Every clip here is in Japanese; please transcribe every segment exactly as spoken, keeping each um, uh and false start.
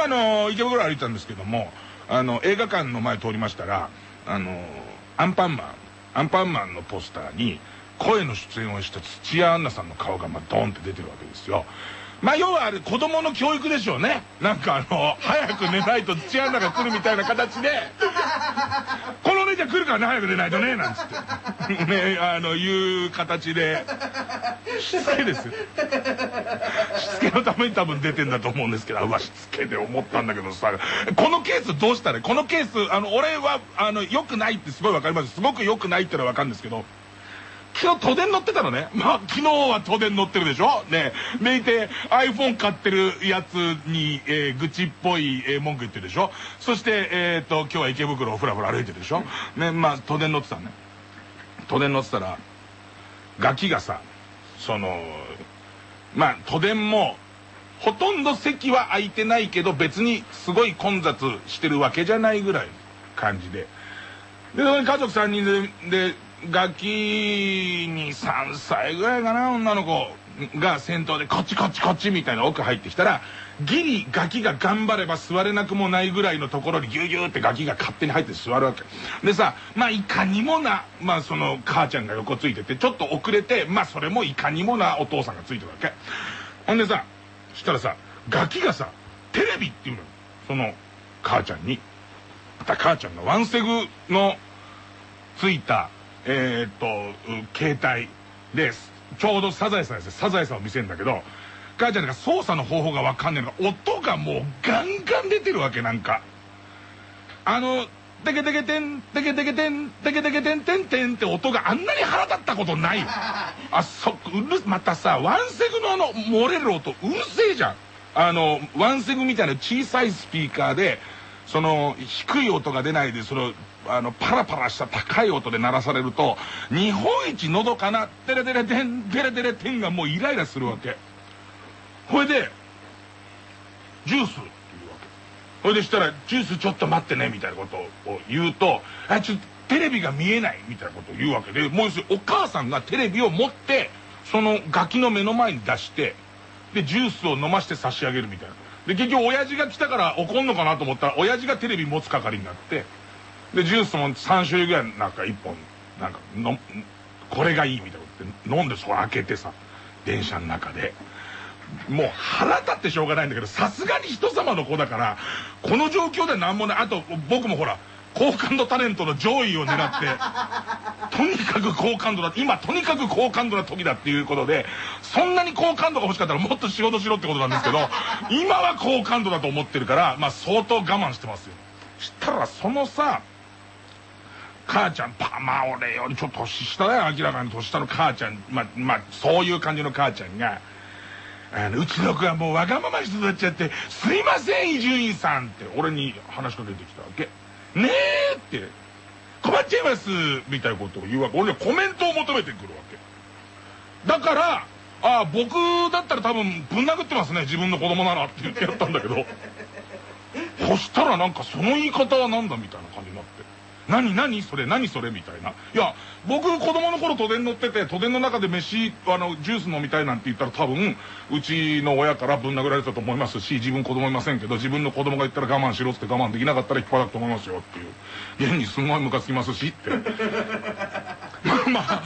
あの池袋歩いてたんですけども、あの映画館の前通りましたら、あのアンパンマンアンパンマンのポスターに声の出演をした土屋アンナさんの顔がまあドンって出てるわけですよ。まあ要はあれ子供の教育でしょうね。なんかあの早く寝ないと土屋アンナが来るみたいな形でこの姉ちゃん来るからね早く寝ないとねなんつってね、あのいう形でしつけですよ。しつけのために多分出てんだと思うんですけど、うわしつけで思ったんだけどさ、このケースどうしたら、このケースあの俺はあの良くないってすごい分かります。すごく良くないってのは分かるんですけど、昨日都電乗ってたのね。まあ昨日は都電乗ってるでしょね。でいて iPhone 買ってるやつに、えー、愚痴っぽい、えー、文句言ってるでしょ。そしてえっと今日は池袋をふらふら歩いてるでしょね。まあ都電乗ってたのね。都電乗ってたらガキがさ、そのまあ都電もほとんど席は空いてないけど別にすごい混雑してるわけじゃないぐらいの感じで、で家族さんにんででガキにさんさいぐらいかな、女の子が先頭でこっちこっちこっちみたいな奥入ってきたら、ギリガキが頑張れば座れなくもないぐらいのところにギューギューってガキが勝手に入って座るわけでさ、まあいかにもな、まあその母ちゃんが横ついててちょっと遅れて、まあそれもいかにもなお父さんがついてるわけ。ほんでさ、そしたらさガキがさテレビって言うのよ、その母ちゃんに。また母ちゃんがワンセグのついたえー、っと携帯でちょうどサザエさんですよ。サザエさんを見せるんだけど、母ちゃんが操作の方法が分かんないのが、音がもうガンガン出てるわけ。なんかあのテケテケテンテケテケテンテケテケテンテンテンって音があんなに腹立ったことないよ。あそうるまたさワンセグのあの漏れる音うるせえじゃん。あのワンセグみたいな小さいスピーカーでその低い音が出ないで、そのあのパラパラした高い音で鳴らされると、日本一のどかなテレテレテンテレテレテンがもうイライラするわけ。ほいでジュースって言うわけ。ほいでしたらジュースちょっと待ってねみたいなことを言うと、あちょっとテレビが見えないみたいなことを言うわけで、もうお母さんがテレビを持ってそのガキの目の前に出して、でジュースを飲まして差し上げるみたいな。で結局親父が来たから怒んのかなと思ったら、親父がテレビ持つ係になって、でジュースもさん種類ぐらいなんかいっぽんなんかのこれがいいみたいなことで飲んで、それ開けてさ電車の中でもう腹立ってしょうがないんだけど、さすがに人様の子だからこの状況でなんもない。あと僕もほら好感度タレントの上位を狙ってとにかく好感度だ、今とにかく好感度な時だっていうことで、そんなに好感度が欲しかったらもっと仕事しろってことなんですけど、今は好感度だと思ってるから、まあ相当我慢してますよ。したらそのさ母ちゃん、パまあ俺よりちょっと年下だよ、明らかに年下の母ちゃん、まあまあそういう感じの母ちゃんが、あのうちの子はもうわがままに育っちゃってすいません伊集院さんって俺に話しかけてきたわけ。ねえって困っちゃいますみたいなことを言うわけ。俺にはコメントを求めてくるわけだから、ああ僕だったら多分ぶん殴ってますね自分の子供ならって言ってやったんだけどそしたらなんかその言い方はなんだみたいな感じになって、何何それ何それみたいな。いや僕子供の頃都電乗ってて、都電の中で飯あのジュース飲みたいなんて言ったら多分うちの親からぶん殴られたと思いますし、自分子供いませんけど自分の子供が言ったら我慢しろって我慢できなかったら引っ張くと思いますよっていう、現にすごいムカつきますしってまあまあ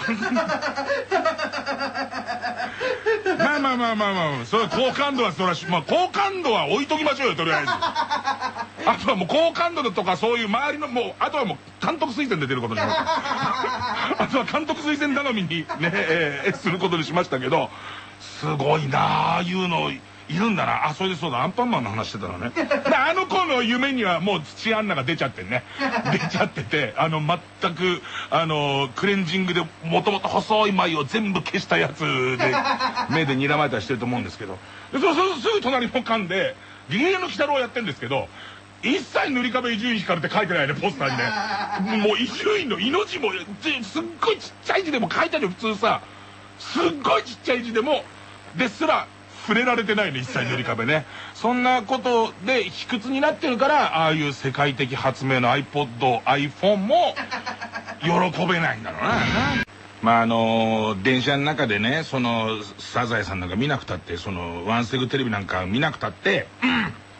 まあまあまあまあまあそれ好感度はそれはまあ好感度は置いときましょうよとりあえず。あとはもう好感度とかそういう周りのもうあとはもう監督推薦で出ることにしましたあとは監督推薦頼みにね、えー、することにしましたけど、すごいなあいうのいるんだなあ。それでそうだアンパンマンの話してたらねであの子の夢にはもう土アンナが出ちゃってね出ちゃってて、あの全くあのクレンジングでもともと細い眉を全部消したやつで目で睨まれたりしてると思うんですけど、でそうそうすぐ隣の缶で「ゲゲゲの鬼太郎」やってるんですけど、一切塗り壁伊集院光って書いてないねポスターにね。もう伊集院の命もすっごいちっちゃい字でも書いてあるよ普通さ、すっごいちっちゃい字でもですら触れられてないね一切塗り壁ね。そんなことで卑屈になってるから、ああいう世界的発明の iPod、iPhone も喜べないんだろうな。まああの電車の中でね、そのサザエさんなんか見なくたって、そのワンセグテレビなんか見なくたって、うん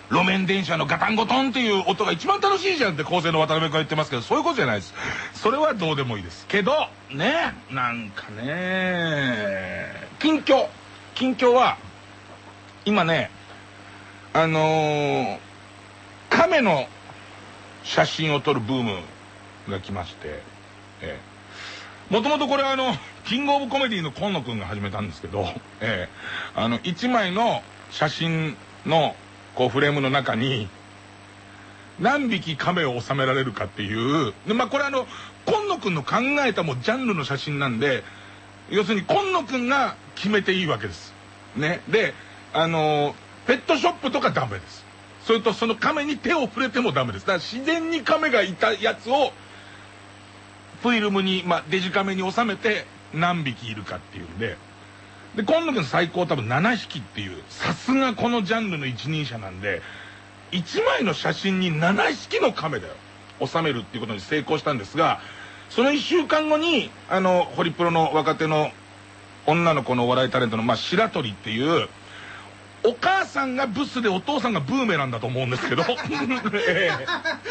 路面電車のガタンゴトンっていう音が一番楽しいじゃんって構成の渡辺君が言ってますけど、そういうことじゃないです。それはどうでもいいですけどね。なんかね、近況近況は今ね、あのー、亀の写真を撮るブームが来まして、ええ、もともとこれはあのキングオブコメディの今野くんが始めたんですけど、ええ、あのいちまいの写真のこうフレームの中に何匹亀を収められるかっていうで、まあこれあの今野くんの考えたもうジャンルの写真なんで、要するに今野くんが決めていいわけですね。で、あのペットショップとかダメです。それとその亀に手を触れてもダメです。だから自然に亀がいたやつをフィルムに、まあ、デジカメに収めて何匹いるかっていうんで、で今野君最高多分ななひきっていう、さすがこのジャンルの一人者なんで、いちまいの写真にななひきの亀だよ収めるっていうことに成功したんですが、そのいっしゅうかんごにあのホリプロの若手の女の子のお笑いタレントの、まあ、白鳥っていうお母さんがブスでお父さんがブーメランだと思うんですけどええ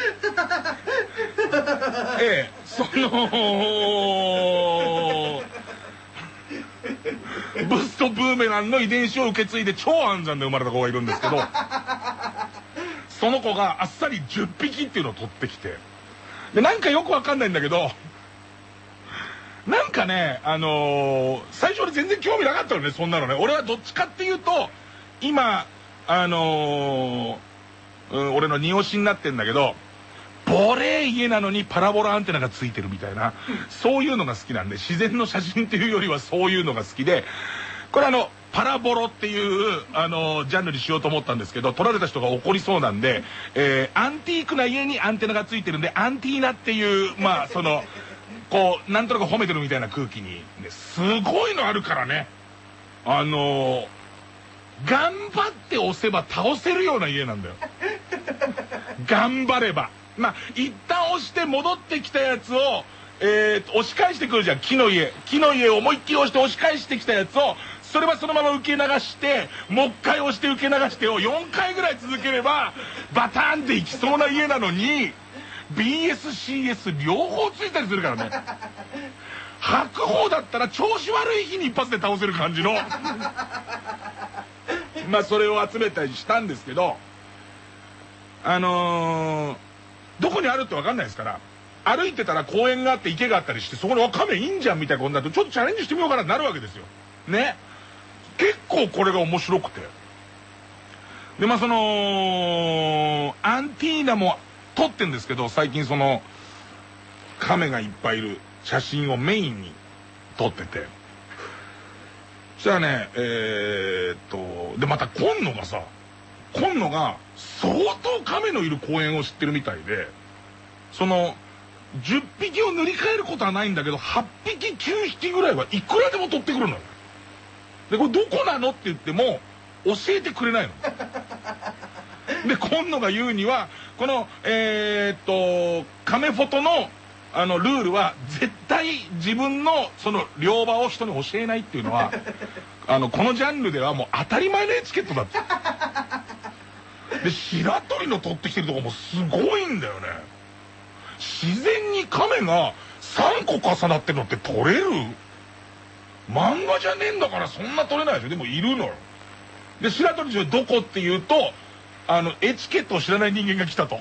ええ、そのブスとブーメランの遺伝子を受け継いで超安産で生まれた子がいるんですけど、その子があっさりじゅっぴきっていうのを取ってきて、でなんかよくわかんないんだけど、なんかね、あのー、最初俺全然興味なかったのね、そんなのね。俺はどっちかっていうと今あのーうん、俺の二押しになってんだけど、ボレー家なのにパラボラアンテナがついてるみたいな、そういうのが好きなんで、自然の写真っていうよりはそういうのが好きで、これあのパラボロっていうあのー、ジャンルにしようと思ったんですけど、撮られた人が怒りそうなんで、えー、アンティークな家にアンテナがついてるんでアンティーナっていう、まあそのこうなんとなく褒めてるみたいな空気に、ね、すごいのあるからね、あのー頑張って押せば倒せるような家なんだよ頑張れば。まあ一旦押して戻ってきたやつを、えー、押し返してくるじゃん。木の家木の家を思いっきり押して押し返してきたやつを、それはそのまま受け流して、もう一回押して受け流してをよんかいぐらい続ければバターンっていきそうな家なのに、 ビーエスシーエス 両方ついたりするからね。白鵬だったら調子悪い日に一発で倒せる感じのまあそれを集めたりしたんですけど、あのー、どこにあるって分かんないですから、歩いてたら公園があって池があったりして、そこに亀いいんじゃんみたいなことになると、ちょっとチャレンジしてみようかなってなるわけですよね。結構これが面白くて、でまあそのアンティーナも撮ってんですけど、最近その亀がいっぱいいる写真をメインに撮ってて、そしたらね、えー、っとでまた今野がさ今野が相当亀のいる公園を知ってるみたいで、そのじゅっぴきを塗り替えることはないんだけどはっぴききゅうひきぐらいはいくらでも取ってくるのよ。でこれどこなのって言っても教えてくれないので今野が言うには、このえー、っと亀フォトのあのルールは絶対自分のその両場を人に教えないっていうのはあのこのジャンルではもう当たり前のエチケットだって。で白鳥の取ってきてるとこもすごいんだよね。自然に亀がさんこ重なってるのって撮れる？漫画じゃねえんだからそんな撮れないでしょ。でもいるのよ。で白鳥町どこっていうと、あのエチケットを知らない人間が来たと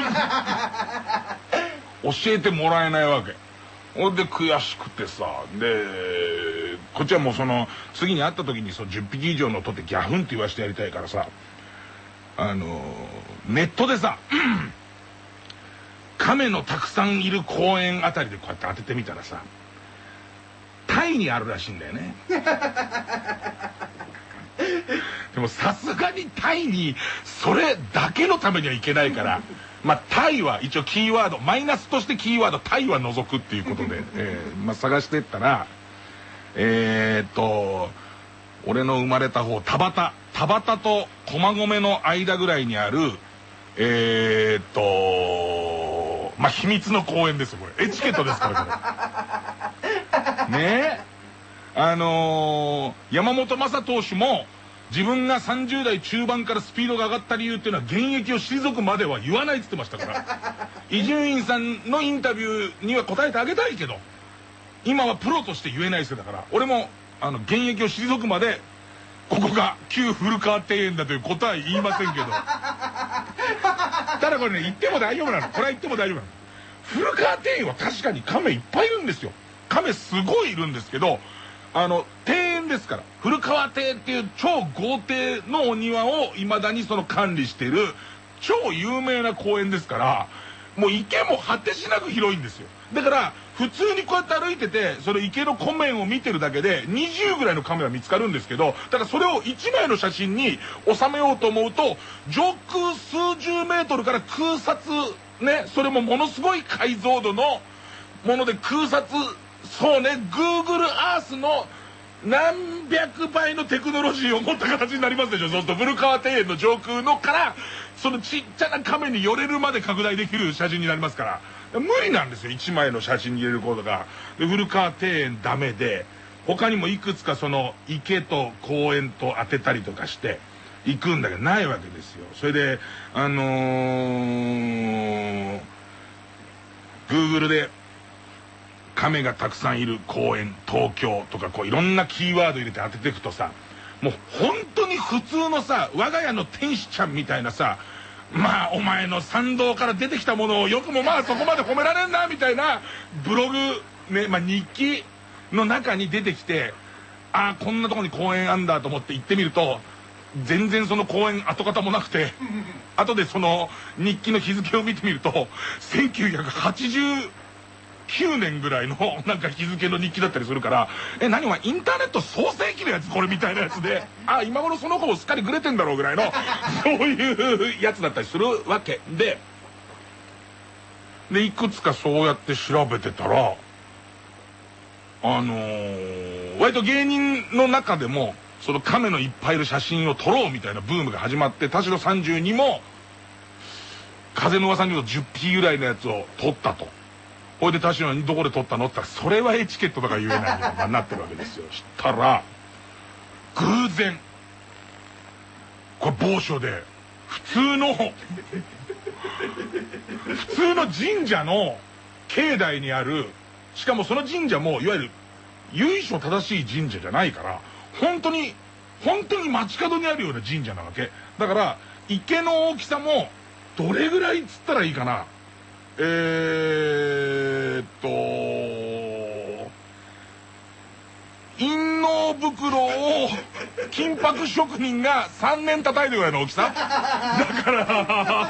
教えてもらえないわけ。ほんで悔しくてさ、でこっちはもうその次に会った時にそのじゅっぴき以上の取ってギャフンって言わせてやりたいからさ、あのネットでさ、うん、亀のたくさんいる公園あたりでこうやって当ててみたらさ、タイにあるらしいんだよねでもさすがにタイにそれだけのためにはいけないから、まあタイは一応キーワードマイナスとしてキーワードタイは除くっていうことで、えーまあ、探してったら、えー、っと俺の生まれた方田端田端と駒込の間ぐらいにあるえー、っとまあ秘密の公園ですよ。これエチケットですからこれねえ、あのー、山本昌投手も自分がさんじゅう代中盤からスピードが上がった理由っていうのは現役を退くまでは言わないって言ってましたから伊集院さんのインタビューには答えてあげたいけど今はプロとして言えないですよ。だから俺もあの現役を退くまでここが旧古川庭園だという答え言いませんけどただこれね言っても大丈夫なの。これは言っても大丈夫なの。古川庭園は確かに亀いっぱいいるんですよ。亀すごいいるんですけど、あの庭園ですから古川庭っていう超豪邸のお庭をいまだにその管理している超有名な公園ですから、もう池も果てしなく広いんですよ。だから普通にこうやって歩いててその池の湖面を見てるだけでにじゅうぐらいのカメラ見つかるんですけど、だからそれをいちまいの写真に収めようと思うと上空数十メートルから空撮ね、それもものすごい解像度のもので空撮、そうね Google Earth の何百倍のテクノロジーを持った形になりますでしょ。そうすると古川庭園の上空のからそのちっちゃな亀に寄れるまで拡大できる写真になりますから、無理なんですよいちまいの写真に入れることが。で古川庭園ダメで他にもいくつかその池と公園と当てたりとかして行くんだけどないわけですよ。それであのー、Google で亀がたくさんいる公園東京とかこういろんなキーワード入れて当てていくとさ、もう本当に普通のさ我が家の天使ちゃんみたいなさ、まあお前の参道から出てきたものをよくもまあそこまで褒められんなみたいなブログね、まあ日記の中に出てきて、ああこんなとこに公園あんだと思って行ってみると全然その公園跡形もなくて後でその日記の日付を見てみるとせんきゅうひゃくはちじゅうきゅうねんぐらいのなんか日付の日記だったりするから、え何お前インターネット創世記のやつこれみたいなやつで、あ今頃その子もすっかりグレてんだろうぐらいのそういうやつだったりするわけで、でいくつかそうやって調べてたらあのー、割と芸人の中でもその亀のいっぱいいる写真を撮ろうみたいなブームが始まって、田代さんじゅうにも風の噂に言うとじゅっぴきぐらいのやつを撮ったと。ほいで田代にどこで撮ったのって言ったらそれはエチケットとか言えないようになってるわけですよ。したら偶然これ某所で普通の普通の神社の境内にある、しかもその神社もいわゆる由緒正しい神社じゃないから本当に本当に街角にあるような神社なわけだから、池の大きさもどれぐらいっつったらいいかな、えーっと陰嚢袋を金箔職人がさんねん叩いてるぐらいの大きさだから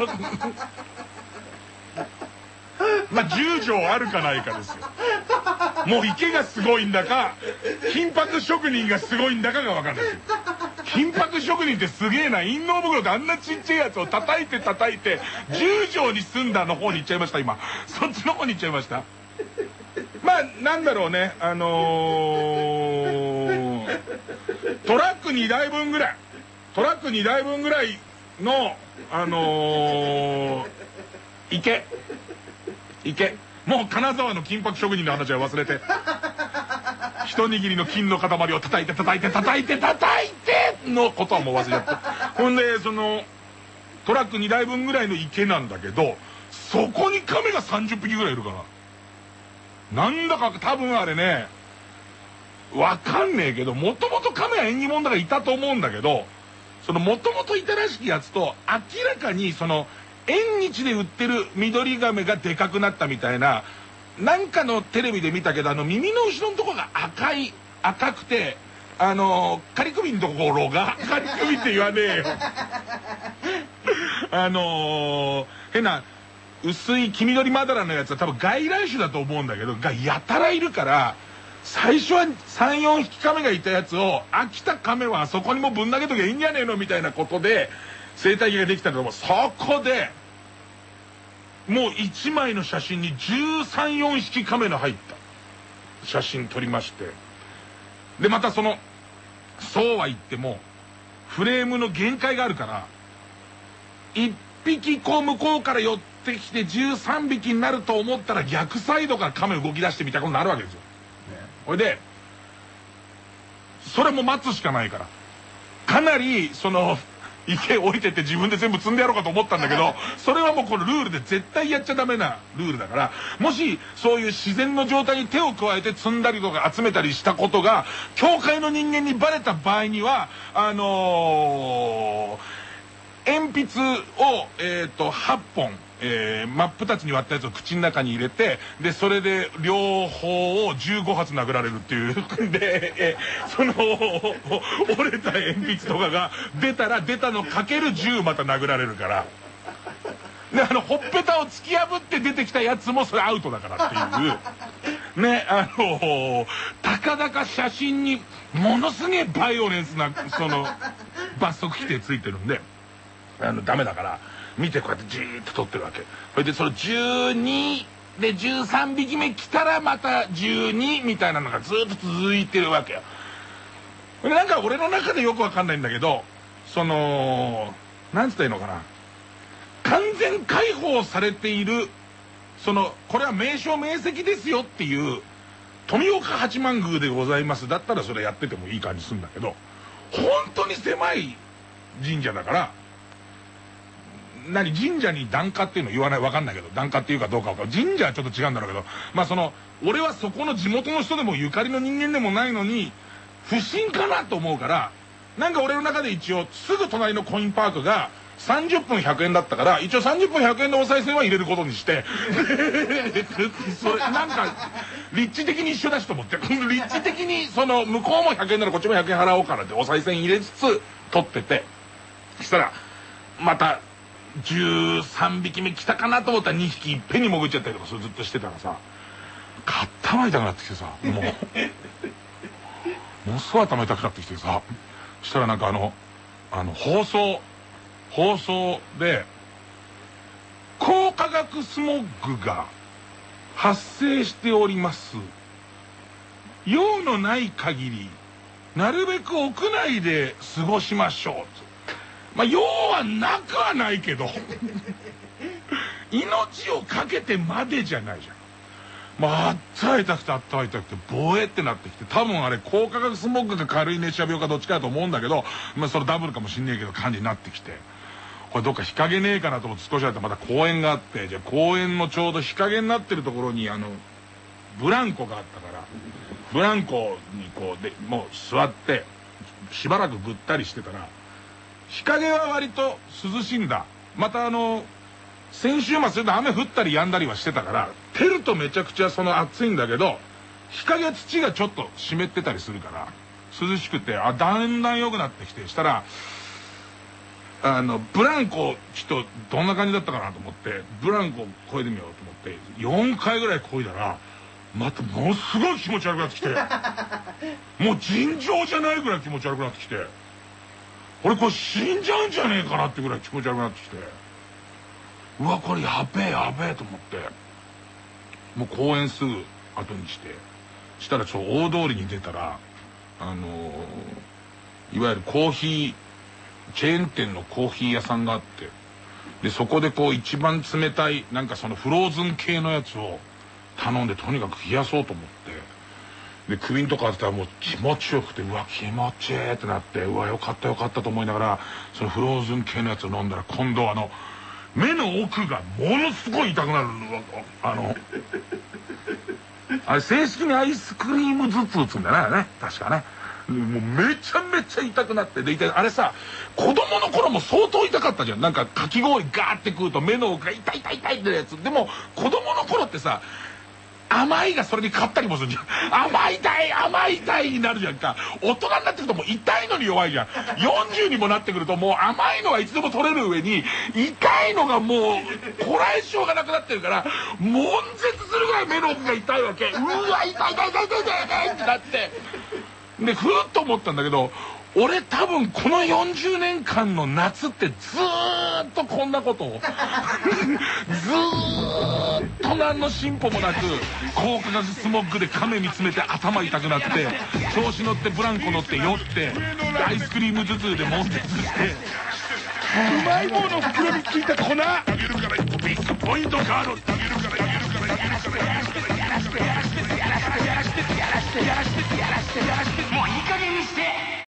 まあじゅうじょうあるかないかですよ。もう池がすごいんだか金箔職人がすごいんだかが分かんないですよ。金箔職人ってすげえな、陰嚢袋ってあんなちっちゃいやつを叩いて叩いてじゅうじょうに住んだの方に行っちゃいました。今そっちの方に行っちゃいました。まあなんだろうね、あのー、トラックにだいぶんぐらいトラックにだいぶんぐらいのあのー、池池もう金沢の金箔職人の話は忘れて一握りの金の塊を叩いて叩いて叩いて叩いてのことはもう忘れちゃった。ほんでそのトラックにだいぶんぐらいの池なんだけど、そこに亀がさんじゅっぴきぐらいいるから、なんだか多分あれねわかんねえけど、もともと亀は縁起物だからいたと思うんだけど、そのもともといたらしきやつと明らかにその縁日で売ってる緑亀がでかくなったみたいな、なんかのテレビで見たけど、あの耳の後ろのとこが赤い赤くて、あのー、仮首のところが仮首って言わねえよあのー、変な薄い黄緑まだらのやつは多分外来種だと思うんだけどがやたらいるから、最初はさんよんひき亀がいたやつを飽きた亀はあそこにもぶん投げときゃいいんじゃねえのみたいなことで生態系ができたけども、そこでもういちまいの写真にじゅうさん、よんひき亀の入った写真撮りまして、でまたそのそうは言ってもフレームの限界があるから、いっぴきこう向こうから寄ってきてじゅうさんびきになると思ったら逆サイドから亀動き出してみたいなことになるわけですよ。ほいでそれも待つしかないからかなりその池降りてって自分で全部積んでやろうかと思ったんだけど、それはもうこのルールで絶対やっちゃダメなルールだから、もしそういう自然の状態に手を加えて積んだりとか集めたりしたことが教会の人間にバレた場合には、あのー、鉛筆をえっとはっぽん、えー、真っ二つに割ったやつを口の中に入れて、でそれで両方をじゅうごはつ殴られるっていうで、えー、その折れた鉛筆とかが出たら出たのかけるじゅうまた殴られるから、であのほっぺたを突き破って出てきたやつもそれアウトだからっていうね、あのー、たかだか写真にものすげえバイオレンスなその罰則規定ついてるんで、あのダメだから見てこうやってじーっと撮ってるわけ。それでそのじゅうにでじゅうさんびきめ来たらまたじゅうにみたいなのがずっと続いてるわけよ。でなんか俺の中でよくわかんないんだけど、そのなんつったらいいのかな、完全解放されている、そのこれは名称名跡ですよっていう富岡八幡宮でございますだったらそれやっててもいい感じするんだけど、本当に狭い神社だから、何神社に檀家っていうの言わない、わかんないけど、檀家っていうかどうかわかんない、神社はちょっと違うんだろうけど、まあその俺はそこの地元の人でもゆかりの人間でもないのに不審かなと思うから、なんか俺の中で一応すぐ隣のコインパークがさんじゅっぷんひゃくえんだったから、一応さんじゅっぷんひゃくえんでお賽銭は入れることにしてそれなんか立地的に一緒だしと思って、立地的にその向こうもひゃくえんならこっちもひゃくえん払おうからってお賽銭入れつつ取ってて、そしたらまたじゅうさんびきめ来たかなと思ったらにひきいっぺんに潜っちゃったりとか、それずっとしてたらさ、頭痛くなってきてさ、もうものすごい頭痛くなってきてさ、そしたらなんかあのあの放送放送で高化学スモッグが発生しております、用のない限りなるべく屋内で過ごしましょう。まあ用はなくはないけど命をかけてまでじゃないじゃん。まああった痛くてあった痛くてボエってなってきて、多分あれ高化学スモッグが軽い熱射病かどっちかだと思うんだけど、まあそれダブルかもしんねえけど感じになってきて、これどっか日陰ねえかなと思って少しあってまた公園があって、じゃあ公園のちょうど日陰になってるところにあのブランコがあったから、ブランコにこうでもう座ってしばらくぐったりしてたら、日陰は割と涼しいんだ。またあの先週末で雨降ったり止んだりはしてたから照るとめちゃくちゃその暑いんだけど、日陰は土がちょっと湿ってたりするから涼しくて、あだんだん良くなってきて、したらあのブランコちょっとどんな感じだったかなと思ってブランコ漕いでみようと思ってよんかいぐらい漕いだら、またものすごい気持ち悪くなってきてもう尋常じゃないぐらい気持ち悪くなってきて、俺これ死んじゃうんじゃねえかなってぐらい気持ち悪くなってきて、うわこれやべえやべえと思って、もう公園すぐ後にして、したらちょ大通りに出たらあのー、いわゆるコーヒーチェーン店のコーヒー屋さんがあって、でそこでこう一番冷たいなんかそのフローズン系のやつを頼んで、とにかく冷やそうと思って、で首んとこ当てたらもう気持ちよくて、うわ気持ちいいってなって、うわよかったよかったと思いながらそのフローズン系のやつを飲んだら、今度あの目の奥がものすごい痛くなる。あのあれ正式にアイスクリーム頭痛っつうんだよね確かね。もうめちゃめちゃ痛くなって、であれさ子供の頃も相当痛かったじゃん。なんかかき氷ガーって食うと目の奥が痛い痛い痛いってやつでも、子供の頃ってさ甘いがそれに勝ったりもするじゃん。甘い痛い甘い痛いになるじゃんか。大人になってくるともう痛いのに弱いじゃん。よんじゅうにもなってくるともう甘いのはいつでも取れる上に痛いのがもうこらえ性がなくなってるから、悶絶するぐらい目の奥が痛いわけ。うわ痛い痛い痛い痛い痛い痛いってなって、でふーっと思ったんだけど、俺多分このよんじゅうねんかんの夏ってずーっとこんなことをずーっと何の進歩もなく高化学スモッグで亀見つめて頭痛くなって、調子乗ってブランコ乗って酔ってアイスクリーム頭痛で悶絶して、うまい棒の袋についた粉あげるからビッグポイントカードあげるからあげるからあげるからやらしてやらしてやらしてやらしてやらしてやらしてやらしてやらしてもういい加減にして。